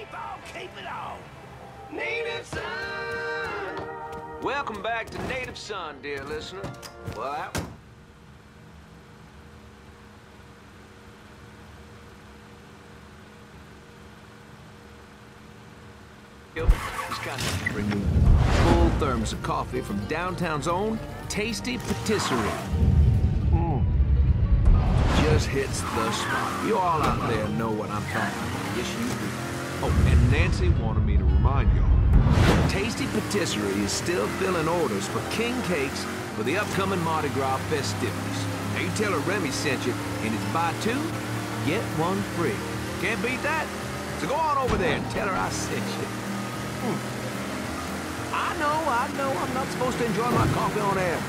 keep it on. Native Son. Welcome back to Native Son, dear listener. Well, that... Just kind of bring me full thermos of coffee from downtown's own Tasty Patisserie. Just hits the spot. You all out there know what I'm talking about. Yes, you do. Oh, and Nancy wanted me to remind y'all. Tasty Patisserie is still filling orders for king cakes for the upcoming Mardi Gras festivities. Now you tell her Remy sent you, and it's buy two, get one free. Can't beat that? So go on over there and tell her I sent you. I know, I'm not supposed to enjoy my coffee on air.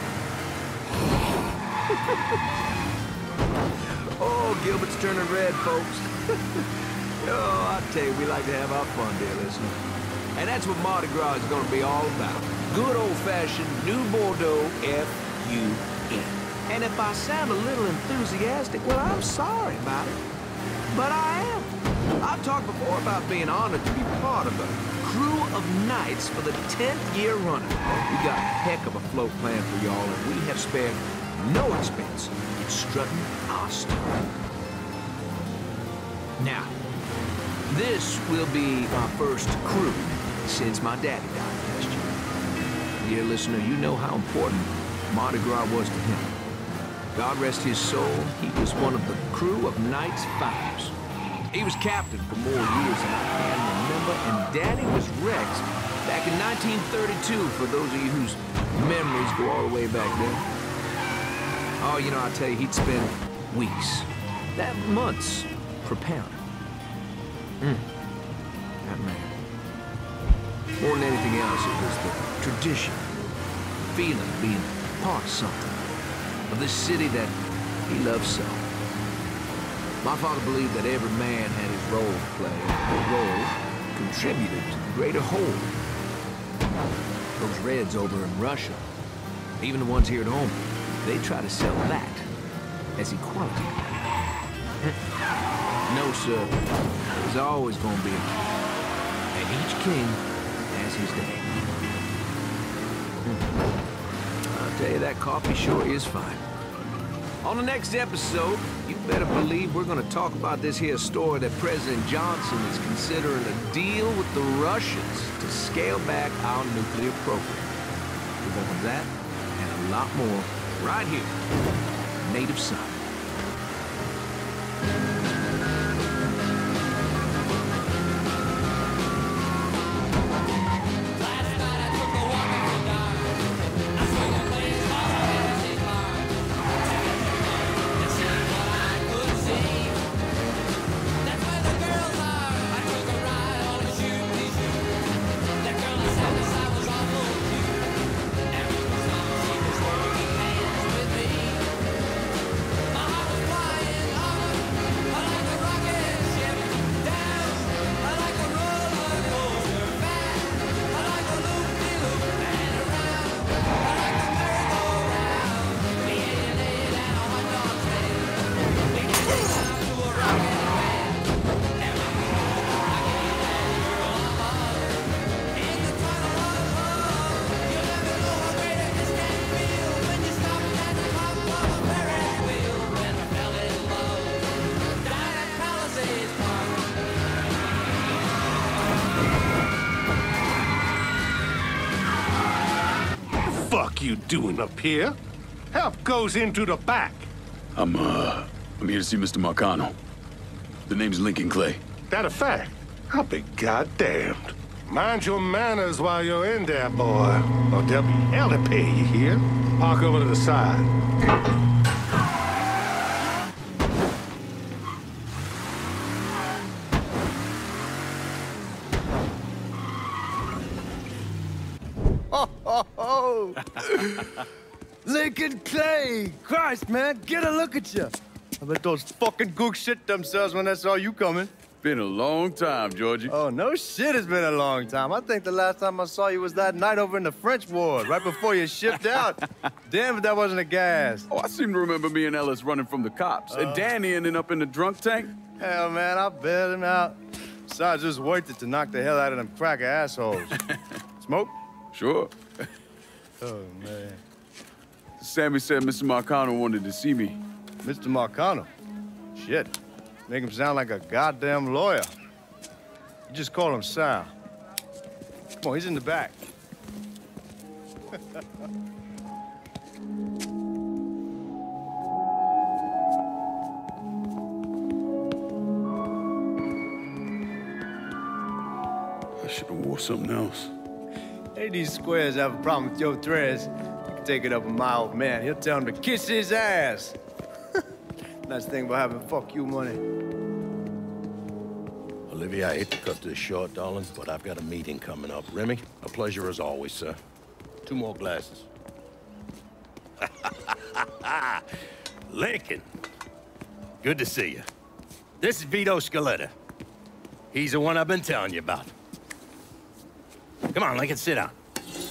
Oh, Gilbert's turning red, folks. Oh, I tell you, we like to have our fun, dear listener. And that's what Mardi Gras is going to be all about. Good old-fashioned New Bordeaux F-U-N. And if I sound a little enthusiastic, well, I'm sorry about it. But I am. I've talked before about being honored to be part of a crew of knights for the 10th year running. We got a heck of a float plan for y'all, and we have spared no expense in strutting our stuff. Now, this will be my first crew since my daddy died last year. Dear listener, you know how important Mardi Gras was to him. God rest his soul, he was one of the crew of Knights founders. He was captain for more years than I can remember, and Daddy was Rex back in 1932, for those of you whose memories go all the way back then. Oh, you know, I tell you, he'd spend weeks, months, preparing. That man. More than anything else, it was the tradition, the feeling of being part of something, of this city that he loved so. My father believed that every man had his role to play, and the role contributed to the greater whole. Those Reds over in Russia, even the ones here at home, they try to sell that as equality. No, sir. There's always going to be a king, and each king has his day. I'll tell you, that coffee sure is fine. On the next episode, you better believe we're going to talk about this here story that President Johnson is considering a deal with the Russians to scale back our nuclear program. We're going to that and a lot more right here, Native Son. You doing up here? Help goes into the back. I'm here to see Mr. Marcano. The name's Lincoln Clay. That a fact? I'll be goddamned. Mind your manners while you're in there, boy. Or there'll be hell to pay, you hear? Park over to the side. Lincoln Clay! Christ, man, get a look at you. I bet those fucking gooks shit themselves when they saw you coming. Been a long time, Georgie. Oh, no shit, it's been a long time. I think the last time I saw you was that night over in the French ward, right before you shipped out. Damn if that wasn't a gas. Oh, I seem to remember me and Ellis running from the cops. And Danny ending up in the drunk tank. Hell, man, I bailed him out. Besides, it's worth it to knock the hell out of them cracker assholes. Smoke? Sure. Oh, man. Sammy said Mr. Marcano wanted to see me. Mr. Marcano? Shit. Make him sound like a goddamn lawyer. You just call him Sal. Come on, he's in the back. I should have wore something else. Hey, these squares have a problem with your dress. You can take it up with my old man. He'll tell him to kiss his ass. Nice thing about having fuck you money. Olivia, I hate to cut this short, darling, but I've got a meeting coming up. Remy, a pleasure as always, sir. 2 more glasses. Lincoln. Good to see you. This is Vito Scaletta. He's the one I've been telling you about. Come on, Lincoln, sit down.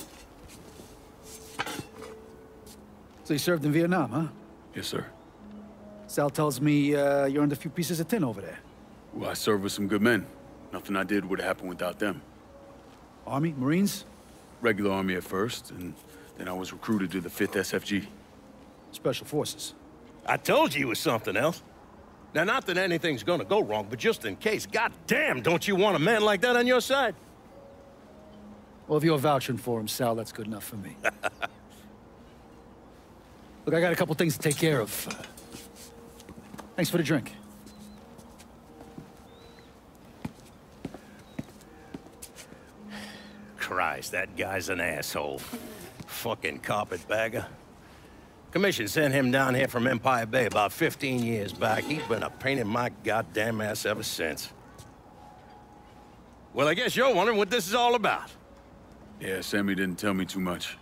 So you served in Vietnam, huh? Yes, sir. Sal tells me you earned a few pieces of tin over there. Well, I served with some good men. Nothing I did would have happened without them. Army? Marines? Regular Army at first, and then I was recruited to the 5th SFG. Special Forces. I told you it was something else. Now, not that anything's gonna go wrong, but just in case, goddamn, don't you want a man like that on your side? Well, if you're vouching for him, Sal, that's good enough for me. Look, I got a couple things to take care of. Thanks for the drink. Christ, that guy's an asshole. Fucking carpetbagger. Commission sent him down here from Empire Bay about 15 years back. He's been a pain in my goddamn ass ever since. Well, I guess you're wondering what this is all about. Yeah, Sammy didn't tell me too much.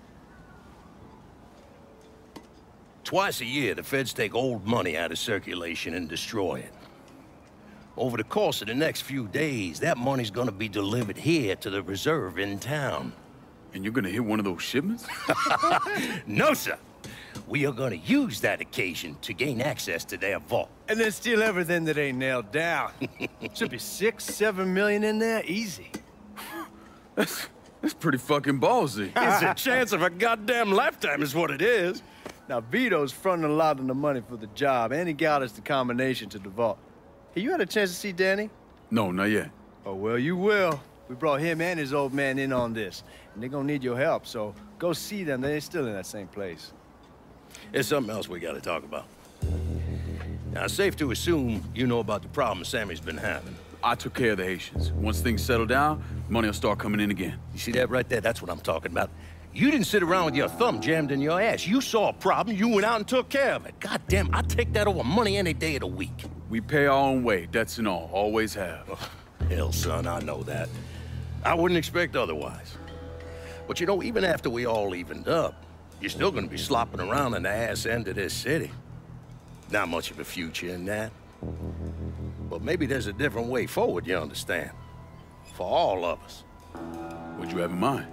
Twice a year, the feds take old money out of circulation and destroy it. Over the course of the next few days, that money's gonna be delivered here to the reserve in town. And you're gonna hit one of those shipments? No, sir. We are gonna use that occasion to gain access to their vault. And then steal everything that ain't nailed down. Should be 6, 7 million in there, easy. That's pretty fucking ballsy. It's a chance of a goddamn lifetime is what it is. Now, Vito's fronting a lot of the money for the job, and he got us the combination to the vault. Hey, you had a chance to see Danny? No, not yet. Oh, well, you will. We brought him and his old man in on this, and they're gonna need your help, so go see them. They're still in that same place. There's something else we gotta talk about. Now, it's safe to assume you know about the problem Sammy's been having. I took care of the Haitians. Once things settle down, money will start coming in again. You see that right there? That's what I'm talking about. You didn't sit around with your thumb jammed in your ass. You saw a problem, you went out and took care of it. God damn, I'd take that over money any day of the week. We pay our own way, debts and all. Always have. Oh, hell, son, I know that. I wouldn't expect otherwise. But you know, even after we all evened up, you're still gonna be slopping around in the ass end of this city. Not much of a future in that. But maybe there's a different way forward, you understand? For all of us. What'd you have in mind?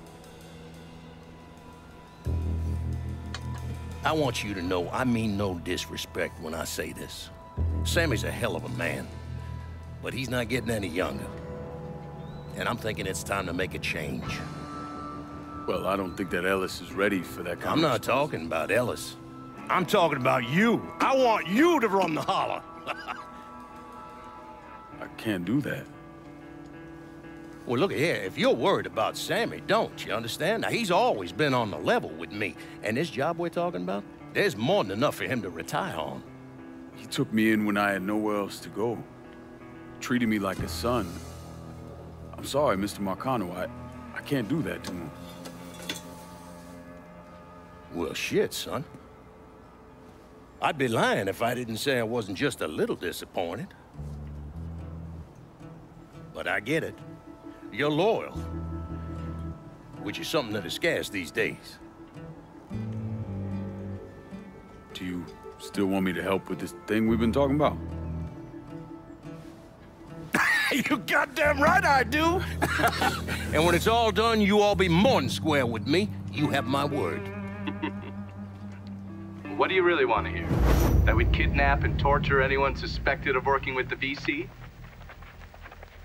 I want you to know I mean no disrespect when I say this. Sammy's a hell of a man, but he's not getting any younger. And I'm thinking it's time to make a change. Well, I don't think that Ellis is ready for that kind I'm not talking about Ellis. I'm talking about you. I want you to run the holler. I can't do that. Well, look here, if you're worried about Sammy, don't, you understand? Now, he's always been on the level with me, and this job we're talking about, there's more than enough for him to retire on. He took me in when I had nowhere else to go. Treated me like a son. I'm sorry, Mr. Marcano, I can't do that to him. Well, shit, son. I'd be lying if I didn't say I wasn't just a little disappointed. But I get it. You're loyal, which is something that is scarce these days. Do you still want me to help with this thing we've been talking about? You goddamn right I do! And when it's all done, you all be more than square with me. You have my word. What do you really want to hear? That we'd kidnap and torture anyone suspected of working with the VC?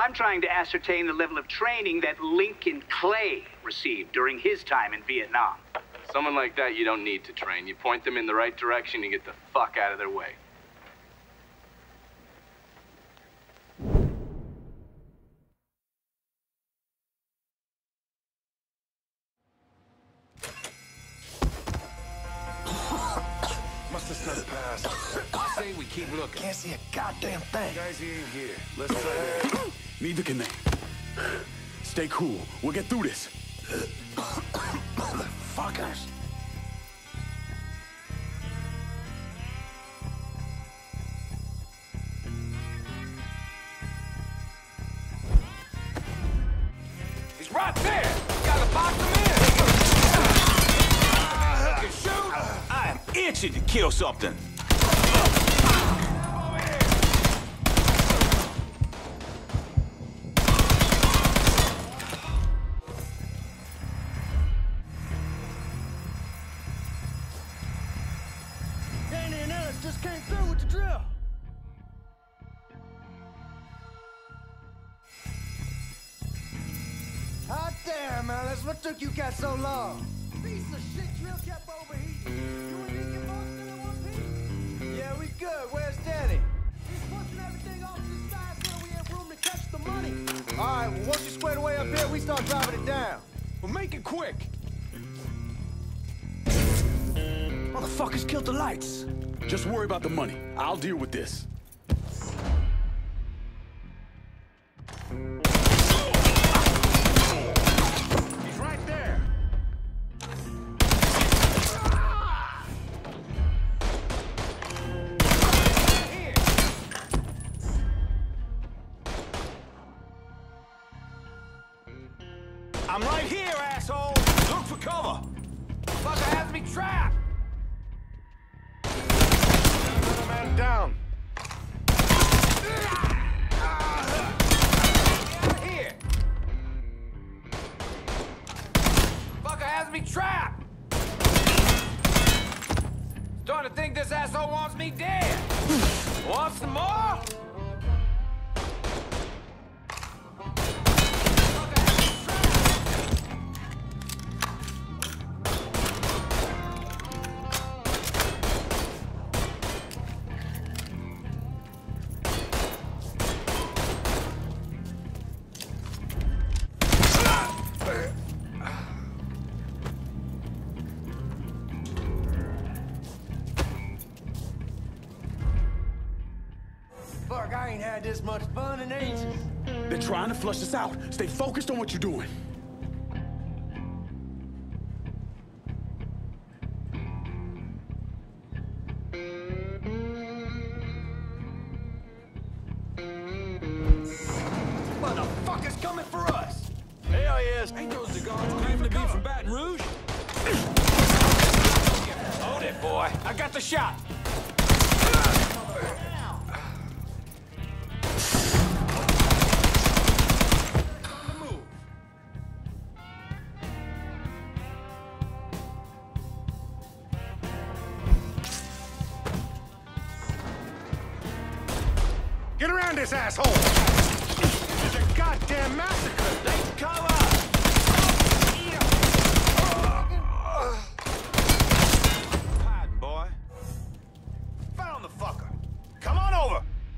I'm trying to ascertain the level of training that Lincoln Clay received during his time in Vietnam. Someone like that you don't need to train. You point them in the right direction and get the fuck out of their way. Must have snuck past. I say we keep looking. Can't see a goddamn thing. Guys, he ain't here. Let's try that. Neither can they. Stay cool. We'll get through this. Motherfuckers. He's right there. Gotta box him in. You shoot. I am itching to kill something. Danny and Ellis just came through with the drill. Hot damn, Ellis. What took you guys so long? Piece of shit drill kept overheating. You and me get most in one piece? Yeah, we good. Where's Danny? He's pushing everything off to the side so we have room to catch the money. All right, well, once you square away up here, we start driving it down. Well, make it quick. Motherfuckers killed the lights. Just worry about the money. I'll deal with this. He's right there. I'm right here, asshole. Look for cover. Fucker has me trapped. Another man down. Here. Fucker has me trapped. Starting to think this asshole wants me dead. Want some more? Fuck, I ain't had this much fun in ages. They're trying to flush us out. Stay focused on what you're doing. Motherfuckers coming for us. Hell yes. Ain't those the guards claiming to be from Baton Rouge? Hold it, boy. I got the shot. Get around this asshole. It's a goddamn massacre. Let's cover. Hiding, boy. Found the fucker. Come on over.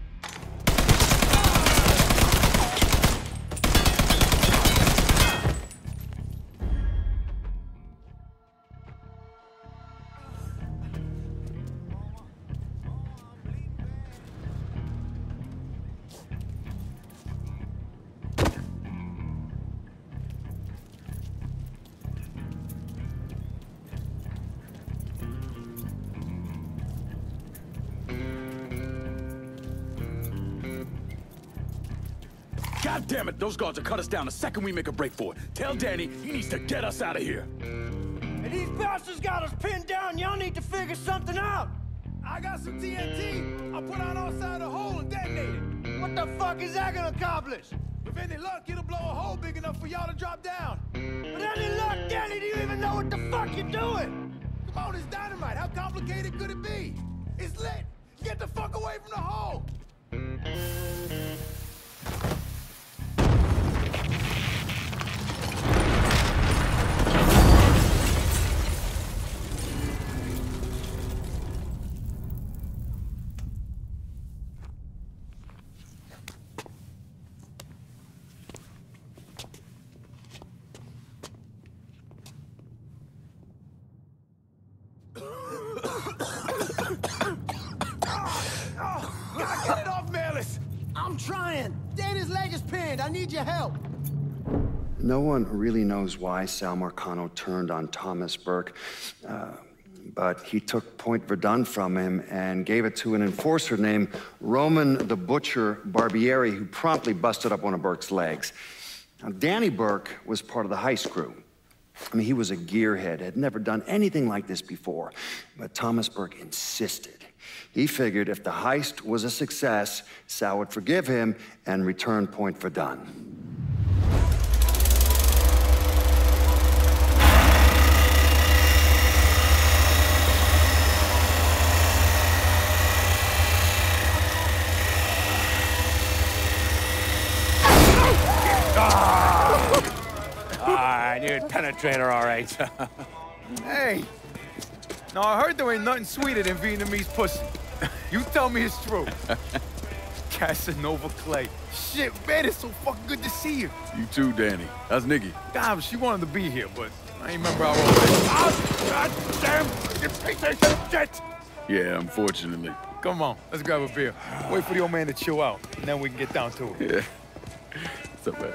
God damn it, those guards will cut us down the second we make a break for it. Tell Danny he needs to get us out of here. And these bastards got us pinned down. Y'all need to figure something out. I got some TNT. I'll put out outside the hole and detonate it. What the fuck is that gonna accomplish? With any luck, it'll blow a hole big enough for y'all to drop down. With any luck, Danny, do you even know what the fuck you're doing? Come on, it's dynamite. How complicated could it be? It's lit. Get the fuck away from the hole. Danny's leg is pinned. I need your help. No one really knows why Sal Marcano turned on Thomas Burke, but he took Point Verdun from him and gave it to an enforcer named Roman the Butcher Barbieri, who promptly busted up one of Burke's legs. Now, Danny Burke was part of the heist crew. I mean, he was a gearhead, had never done anything like this before, but Thomas Burke insisted. He figured if the heist was a success, Sal would forgive him and return Point Verdun. Dude, penetrator, all right. Hey, no, I heard there ain't nothing sweeter than Vietnamese pussy. You tell me it's true. Casanova Clay. Shit, man, it's so fucking good to see you. You too, Danny. That's Nikki. Damn, she wanted to be here, but I ain't remember how old it is. Oh, God damn, you piece of shit! Yeah, unfortunately. Come on, let's grab a beer. Wait for the old man to chill out, and then we can get down to it. Yeah. What's up, man?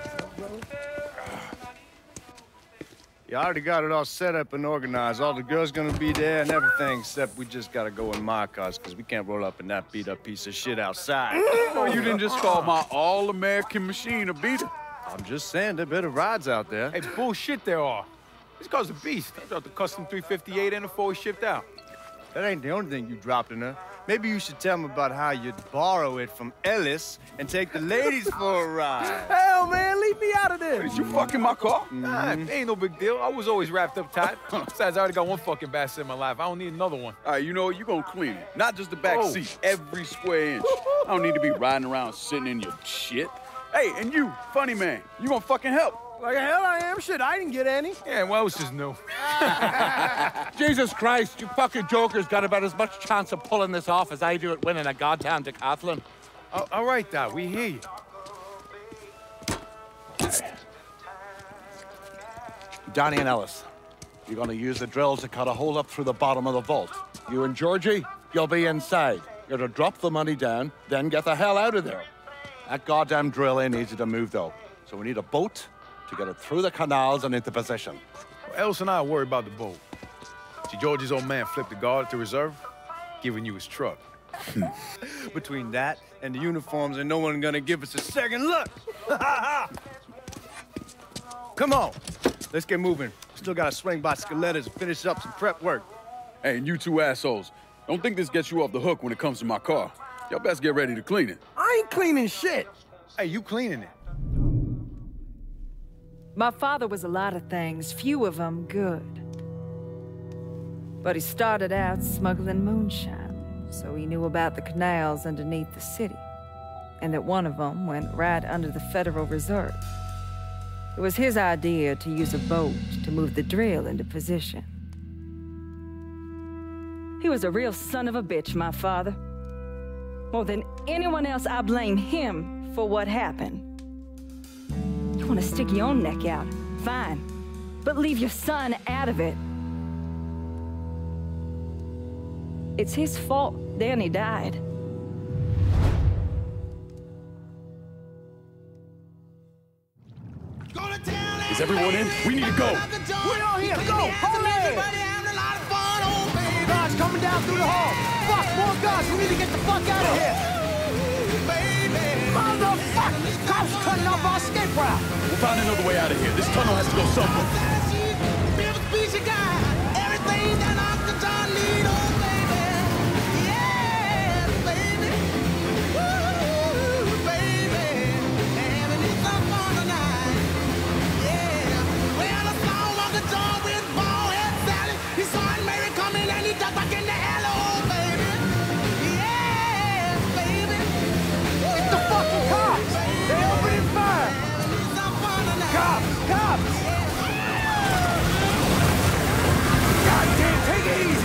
You already got it all set up and organized. All the girls gonna be there and everything, except we just gotta go in my cars, because we can't roll up in that beat-up piece of shit outside. Oh, you didn't just call my all-American machine a beater. I'm just saying, there are better rides out there. Hey, bullshit there are. This car's a beast. I dropped the custom 358 and before we shipped out. That ain't the only thing you dropped in her. Maybe you should tell me about how you'd borrow it from Ellis and take the ladies for a ride. Hell, man, leave me out of this. Did you fucking my car? Nah, ain't no big deal. I was always wrapped up tight. Besides, I already got one fucking bastard in my life. I don't need another one. All right, you know what? You gonna clean it. Not just the back seat, every square inch. I don't need to be riding around sitting in your shit. Hey, and you, funny man, you gonna fucking help. Like hell I am. Shit, I didn't get any. Yeah, what else is new? Jesus Christ, you fucking jokers got about as much chance of pulling this off as I do at winning a goddamn decathlon. All right, Doc, we hear you. Donnie and Ellis, you're gonna use the drill to cut a hole up through the bottom of the vault. You and Georgie, you'll be inside. You're to drop the money down, then get the hell out of there. That goddamn drill ain't easy to move, though. So we need a boat to get it through the canals and into position. Well, Ellis and I worry about the boat. See, Georgie's old man flipped the guard at the reserve, giving you his truck. Between that and the uniforms, and no one gonna give us a second look. Come on, let's get moving. Still gotta swing by Skelettas and finish up some prep work. Hey, and you two assholes, don't think this gets you off the hook when it comes to my car. Y'all best get ready to clean it. I ain't cleaning shit. Hey, you cleaning it. My father was a lot of things, few of them good. But he started out smuggling moonshine, so he knew about the canals underneath the city, and that one of them went right under the Federal Reserve. It was his idea to use a boat to move the drill into position. He was a real son of a bitch, my father. More than anyone else, I blame him for what happened. You want to stick your own neck out, fine. But leave your son out of it. It's his fault Danny died. Is everyone in? We need to go. We're all here. Go. Hold it. Guards coming down through the hall. Fuck, more guards. We need to get the fuck out of here. Motherfucker! Cops cutting off our escape route. We'll find another way out of here. This tunnel has to go somewhere. Everything that Uncle John need, oh baby. Yeah, baby. Woo, baby. Having me some fun tonight. Yeah. Well, I saw Uncle John with bald-head Sally. He saw Aunt Mary coming and he ducked back in the alley, oh baby. Yeah, baby. Get the fucking cops. They opening fire. Cops, cops. Take it easy.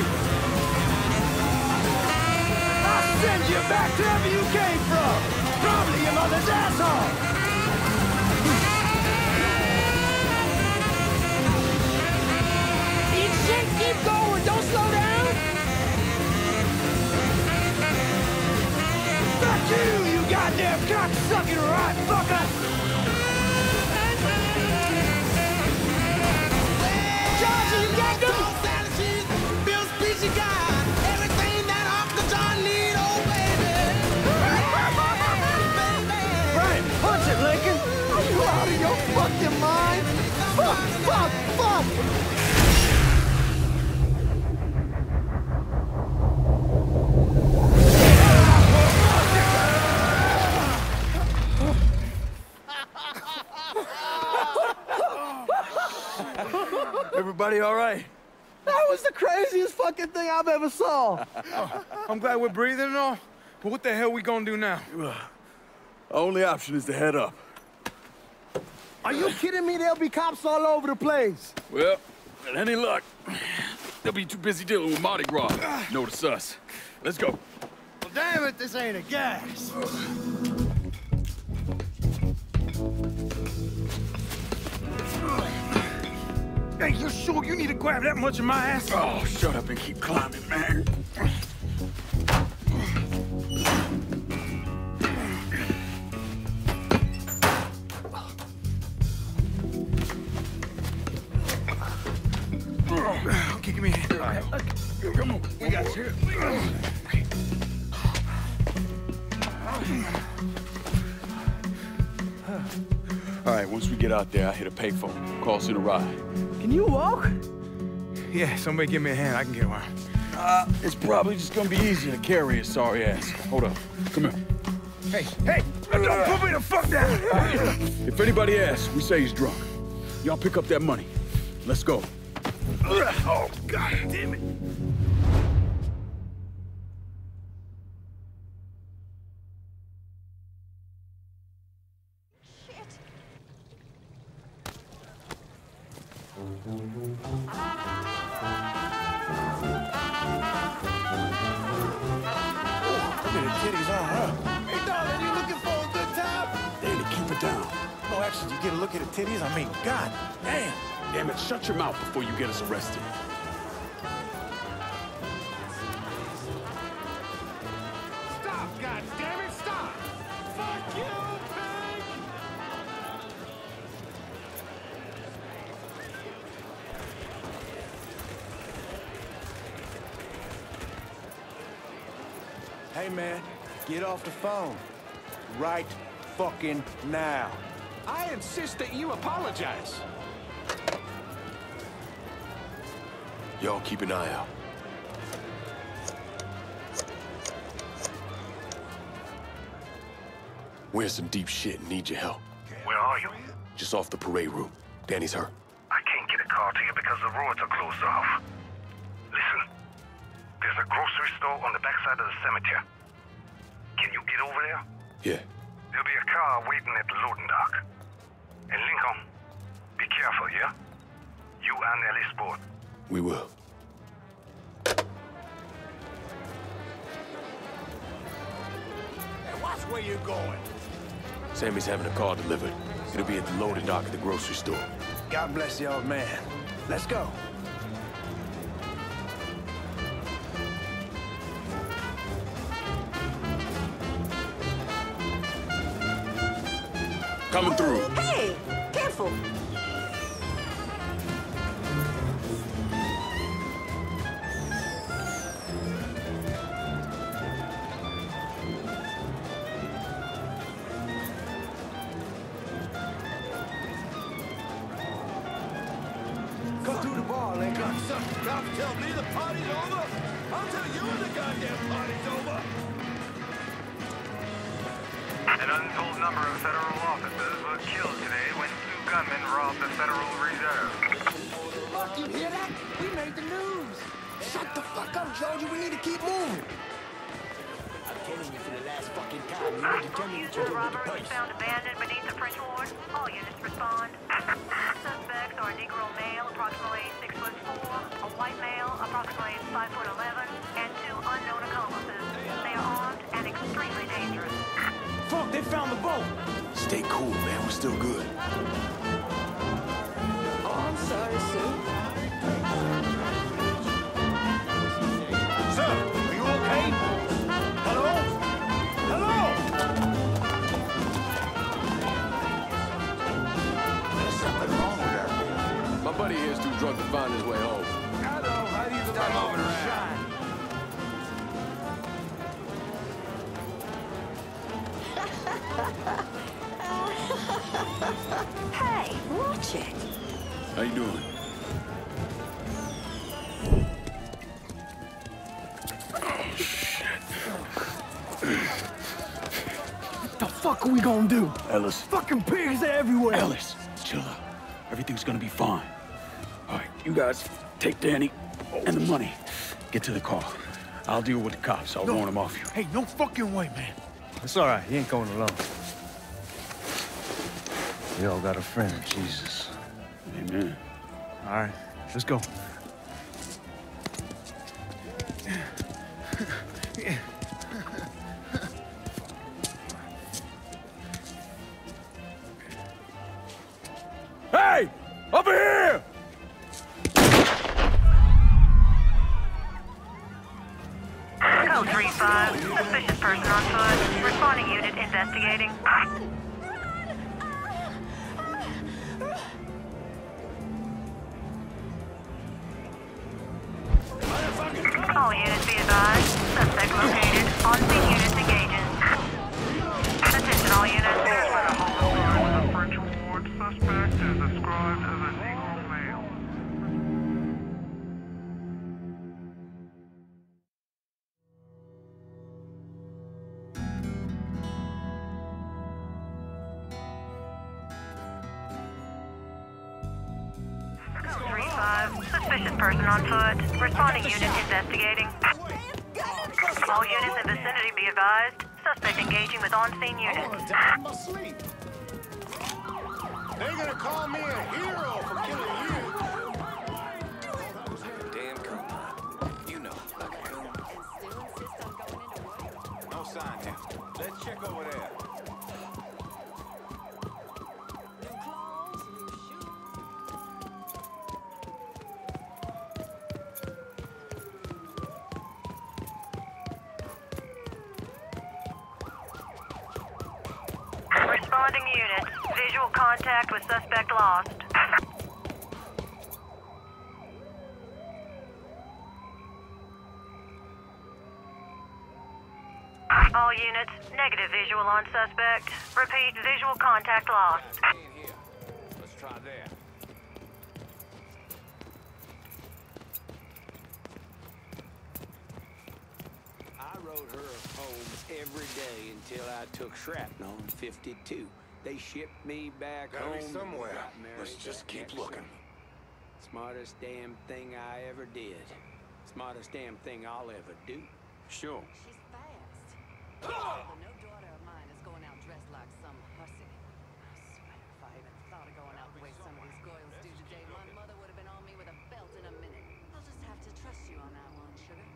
I'll send you back to wherever you came from. Probably your mother's asshole. Eat shit, keep going, don't slow down. Fuck you, you goddamn Cocksucking right, fucker! Georgia, you got them? Bill's Peachy got everything that Uncle John need, oh baby. Right, punch it, Lincoln. Are you out of your fucking mind? Fuck, fuck, fuck! Everybody all right? That was the craziest fucking thing I've ever saw. I'm glad we're breathing and all, but what the hell we gonna do now? Our only option is to head up. Are you kidding me? There'll be cops all over the place. Well, with any luck, they'll be too busy dealing with Mardi Gras. Notice us. Let's go. Well, damn it, this ain't a gas. Hey, you sure you need to grab that much of my ass? Oh, shut up and keep climbing, man. Okay, give me a hand. Come on, we got you. All right, once we get out there, I hit a payphone. Call us in a ride. Can you walk? Yeah, somebody give me a hand. I can get around. It's probably just gonna be easier to carry a sorry ass. Hold up. Come here. Hey, don't put me the fuck down! If anybody asks, we say he's drunk. Y'all pick up that money. Let's go. Oh, God damn it. You get a look at the titties? I mean, God damn. Damn it, shut your mouth before you get us arrested. Stop, God damn it, stop! Fuck you, pig! Hey, man, get off the phone. Right fucking now. I insist that you apologize. Y'all keep an eye out. We're in some deep shit and need your help. Where are you? Just off the parade route. Danny's hurt. I can't get a car to you because the roads are closed off. Listen, there's a grocery store on the backside of the cemetery. Can you get over there? Yeah. There'll be a car waiting at the loading dock. And Lincoln, be careful, yeah? You and Ellie Sport. We will. Hey, watch where you're going. Sammy's having a car delivered. It'll be at the loading dock at the grocery store. God bless the old man. Let's go. Coming through. Hey, careful. Come through the bar, Lincoln. Cops tell me the party's over. I'll tell you when the goddamn party's over. An untold number of federal officers were killed today when 2 gunmen robbed the Federal Reserve. Fuck, you hear that? We made the news. Shut the fuck up, Georgie. We need to keep moving. I'm telling you for the last fucking time. You need to tell me what you're doing with the place. Found abandoned beneath the French Ward. All units respond. Suspects are a Negro male, approximately 6'4", a white male, approximately 5'11", and 2 unknown accomplices. They are armed and extremely dangerous. Fuck, they found the boat. Stay cool, man. We're still good. Oh, I'm sorry, Sue. Sir, are you okay? Hello? Hello? some drunk to find his way home. Hello, how do you stop moving around? Hey, watch it. How you doing? What the fuck are we gonna do? Ellis. Fucking pigs everywhere. Ellis, chill out. Everything's gonna be fine. All right, you guys take Danny and the money. Get to the car. I'll deal with the cops. I'll warn them off you. Hey, no fucking way, man. It's all right. He ain't going alone. We all got a friend, Jesus. Amen. All right, let's go. Hey! Over here! Code 3-5. Suspicious person on foot. Responding unit investigating. All units be advised. Suspect located. On-scene units engaging. Attention all units. French ward. Suspect is described as a Negro male. Code 3-5. Suspicious person on foot. Responding unit investigating. All units in vicinity be advised. Suspect engaging with on-scene units. I'm asleep. They're gonna call me a hero for killing you. Damn coon. You know, like a coon. No sign here. Let's check over there. Responding units. Visual contact with suspect lost. All units, negative visual on suspect. Repeat, visual contact lost. Let's try there. I wrote her a poem every day until I took shrapnel in '52. They shipped me back Gotta home. be somewhere. Married Let's just that keep next looking. summer. Smartest damn thing I ever did. Smartest damn thing I'll ever do. Sure. She's fast. No daughter of mine is going out dressed like some hussy. I swear, if I even thought of going out the way some of these girls do today, my mother would have been on me with a belt in a minute. I'll just have to trust you on that one, sugar.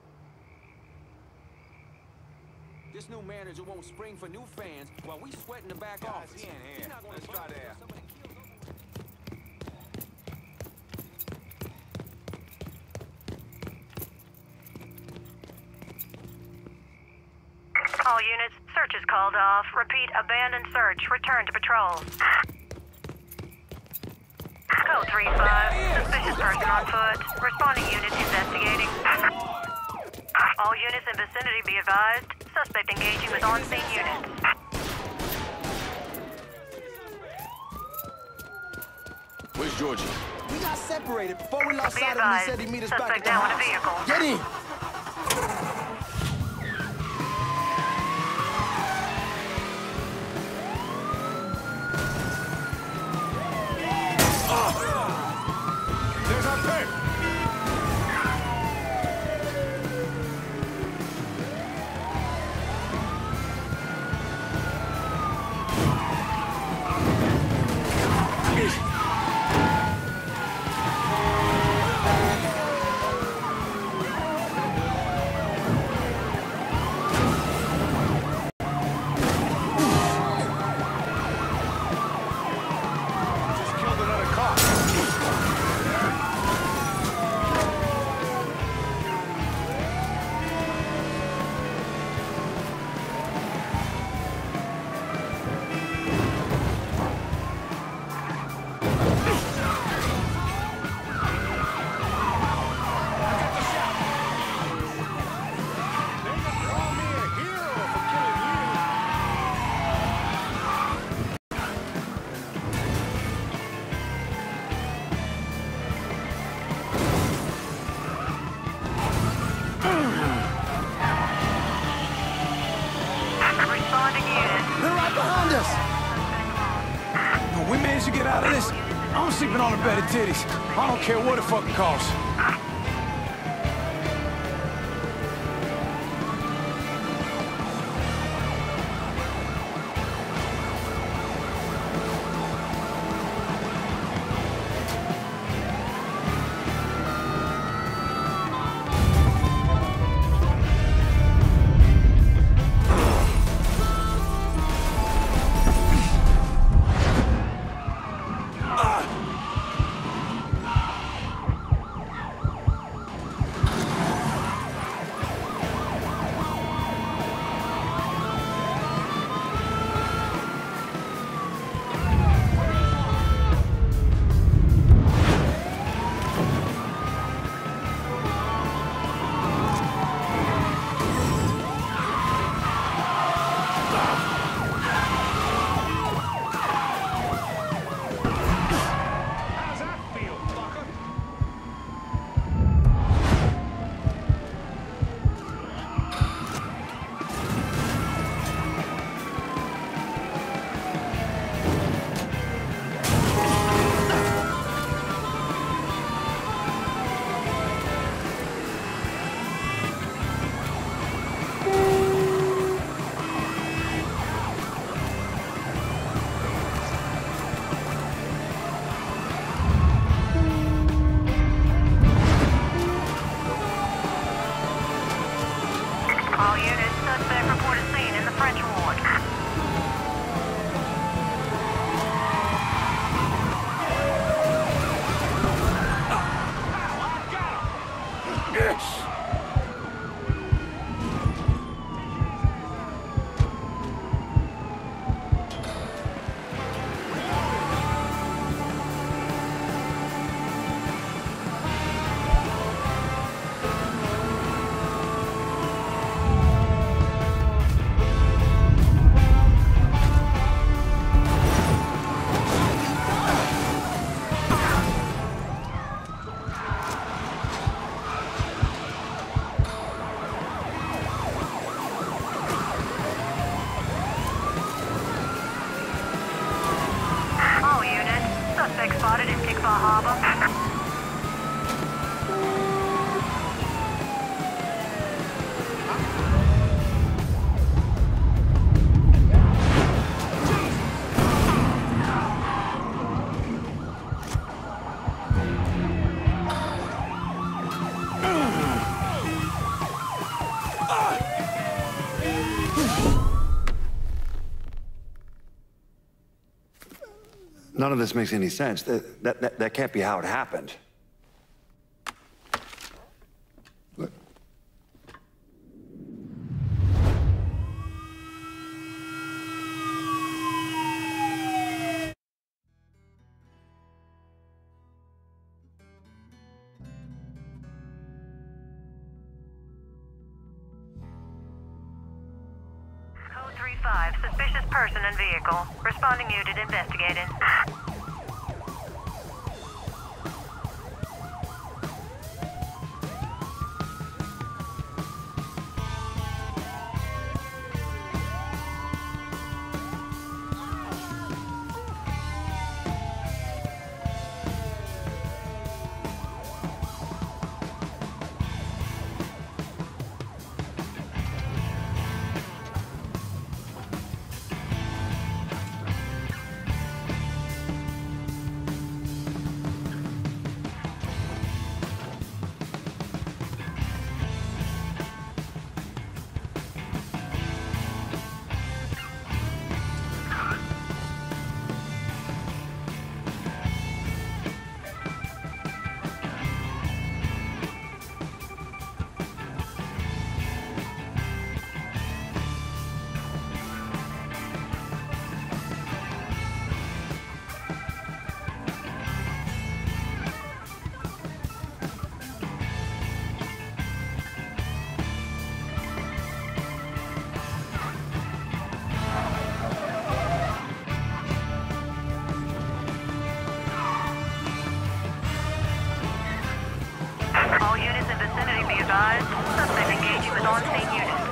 This new manager won't spring for new fans while we sweat in the back office. He ain't here. Let's try there. All units, search is called off. Repeat, abandoned search. Return to patrol. Code 3-5. Suspicious person on foot. Responding unit investigating. All units in vicinity be advised. Suspect engaging with on-scene units. Where's Georgie? We got separated before we lost Be sight of him. He advised. said he'd meet us back Suspect at the now in a house. vehicle. Get in. There's our pig. we manage to get out of this, I'm sleeping on a bed of titties. I don't care what it fucking costs. All units, suspect reported seen in the French ward. Yes! All units, suspect spotted in Kickball Harbor. None of this makes any sense. That can't be how it happened. Look. Code 3-5, suspicious person and vehicle. Responding unit investigated. All units in vicinity be advised. Suspect engaging with on-scene units.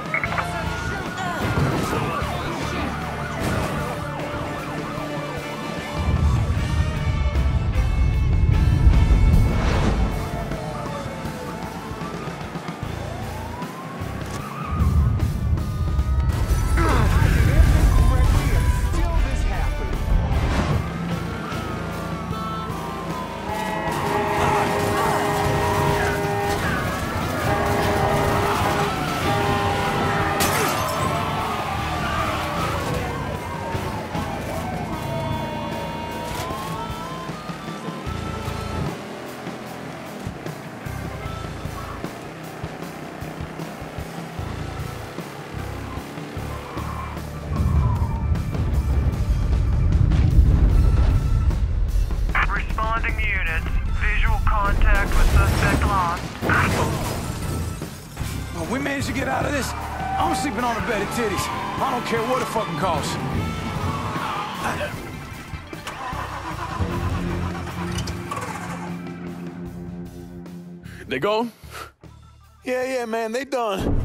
to get out of this. I'm sleeping on a bed of titties. I don't care what it fucking costs. They gone? Yeah, man, they done.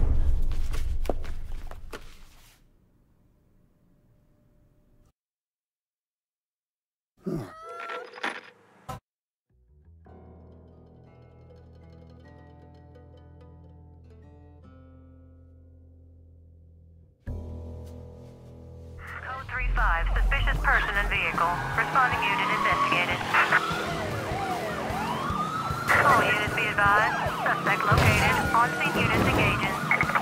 Code 3-5, suspicious person and vehicle. Responding unit investigated. All units be advised. Suspect located. On-scene units engaging.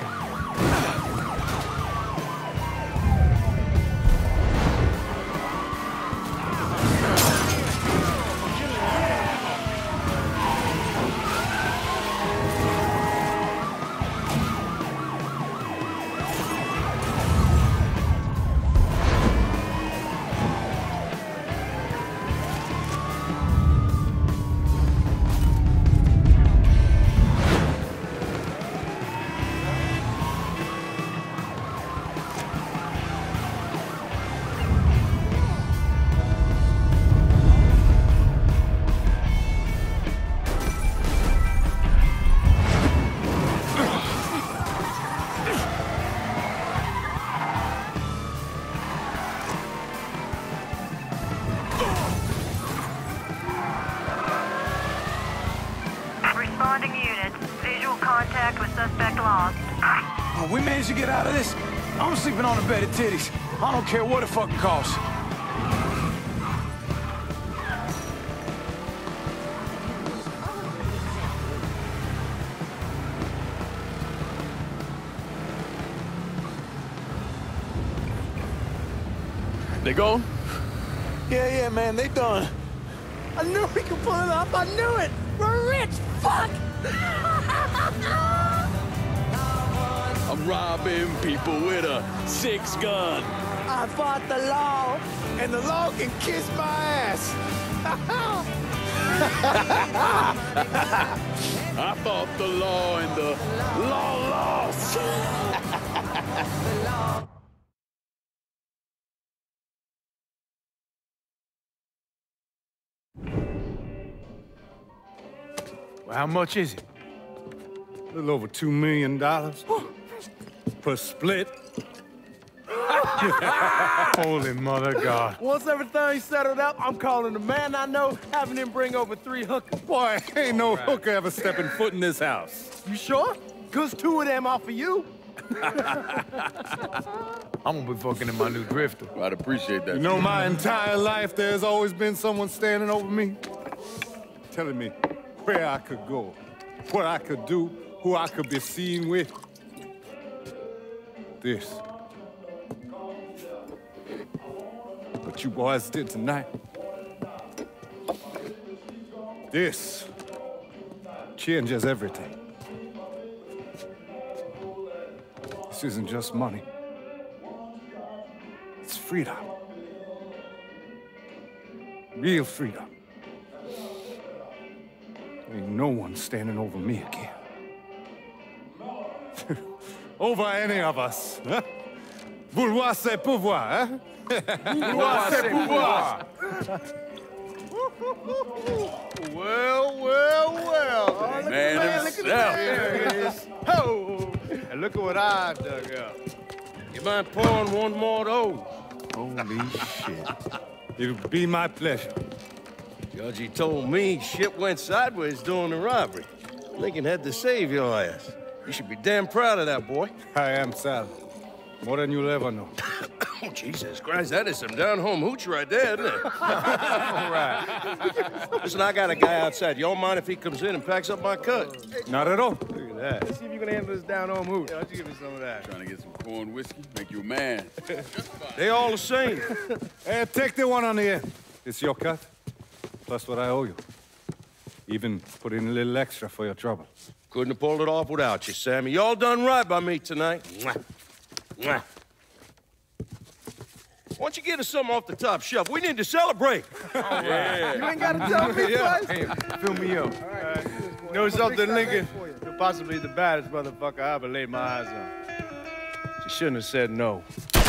Responding units. Visual contact with suspect lost. Oh, we managed to get out of this. I'm sleeping on a bed of titties. I don't care what it fucking costs. They gone? Yeah, man, they done. I knew we could pull it off. I knew it. We're rich. Fuck. I'm robbing people with a 6-gun. I fought the law, and the law can kiss my ass. I fought the law and the law lost. Well, how much is it? A little over $2 million per split. Holy mother God. Once everything's settled up, I'm calling the man I know, having him bring over 3 hookers. Boy, ain't no hooker ever stepping foot in this house. You sure? 'Cause 2 of them off of you. I'm gonna be fucking in my new drifter. I'd appreciate that. You know, my entire life, there's always been someone standing over me, telling me where I could go, what I could do, who I could be seen with. This. What you boys did tonight. This changes everything. This isn't just money. It's freedom. Real freedom. Ain't no one standing over me again. Over any of us, huh? Vouloir c'est pouvoir, hein? Vouloir c'est pouvoir. Well. Man himself. There it is. Oh, and look at what I dug up. You mind pouring one more of those? Holy shit. It'll be my pleasure. Judgy told me shit went sideways during the robbery. Lincoln had to save your ass. You should be damn proud of that, boy. I am, Sal. More than you'll ever know. Oh, Jesus Christ, that is some down-home hooch right there, isn't it? All right. Listen, I got a guy outside. Y'all mind if he comes in and packs up my cut? Not at all. Look at that. Let's see if you can handle this down-home hoot. Why don't you give me some of that? Trying to get some corn whiskey, make you a man. They all the same. Hey, take the one on the end. It's your cut, plus what I owe you. Even put in a little extra for your trouble. Couldn't have pulled it off without you, Sammy. Y'all done right by me tonight. Mwah. Mwah. Why don't you get us something off the top shelf? We need to celebrate. Yeah. You ain't got to tell me twice. Hey, fill me up. All right. Know something, Lincoln? Possibly the baddest motherfucker I ever laid my eyes on. She shouldn't have said no.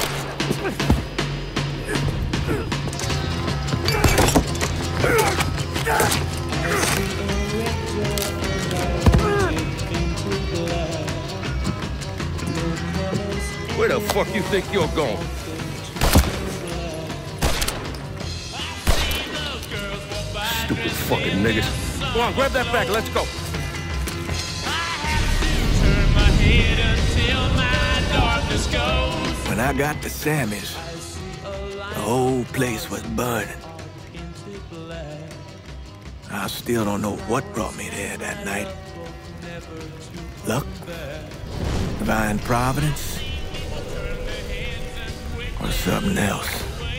Where the fuck you think you're going? Stupid fucking niggas. Come on, grab that bag, let's go. When I got to Sammy's, the whole place was burning. I still don't know what brought me there that night. Luck? Divine providence? Or something else?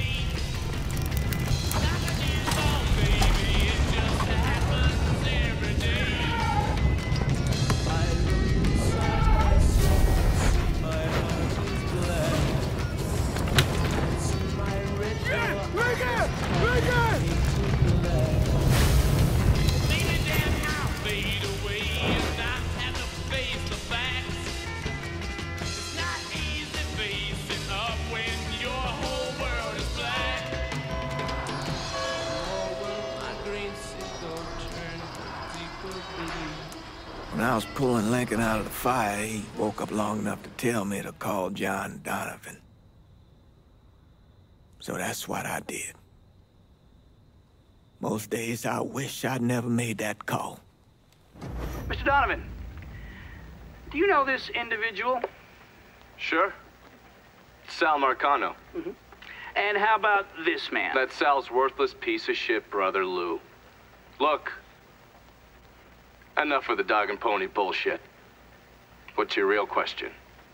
When I was pulling Lincoln out of the fire, he woke up long enough to tell me to call John Donovan. So that's what I did. Most days I wish I'd never made that call. Mr. Donovan, do you know this individual? Sure. Sal Marcano. Mm-hmm. And how about this man? That's Sal's worthless piece of shit brother, Lou. Look, enough of the dog and pony bullshit. What's your real question?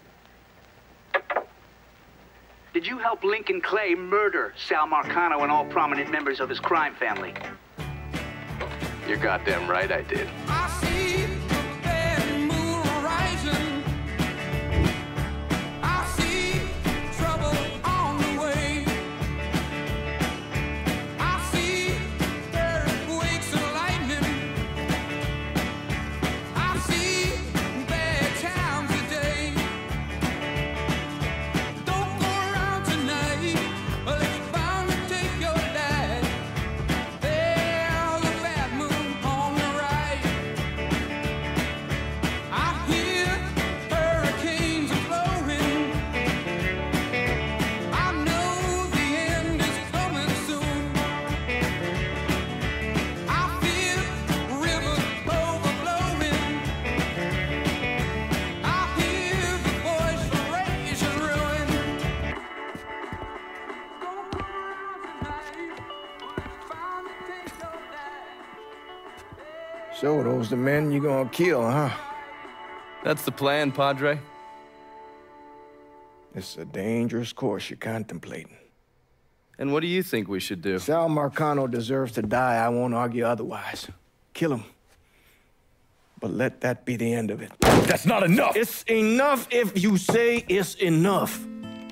Did you help Lincoln Clay murder Sal Marcano and all prominent members of his crime family? You're goddamn right I did. So those the men you gonna kill, huh? That's the plan, Padre. It's a dangerous course you're contemplating. And what do you think we should do? Sal Marcano deserves to die. I won't argue otherwise. Kill him. But let that be the end of it. That's not enough! It's enough if you say it's enough.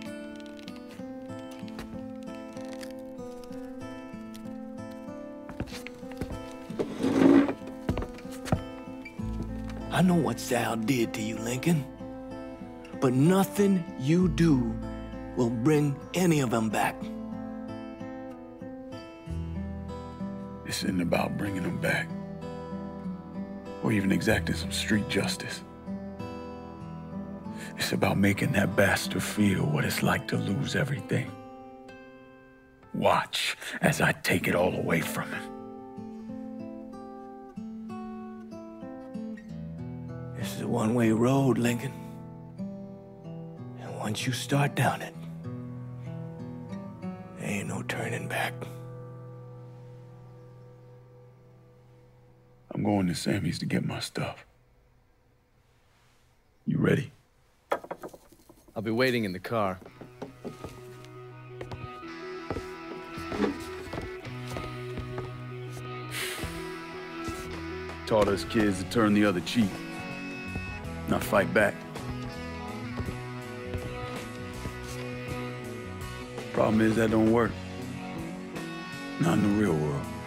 I know what Sal did to you, Lincoln. But nothing you do will bring any of them back. This isn't about bringing them back. Or even exacting some street justice. It's about making that bastard feel what it's like to lose everything. Watch as I take it all away from him. This is a one-way road, Lincoln. And once you start down it, there ain't no turning back. I'm going to Sammy's to get my stuff. You ready? I'll be waiting in the car. Taught us kids to turn the other cheek, not fight back. Problem is that don't work. Not in the real world.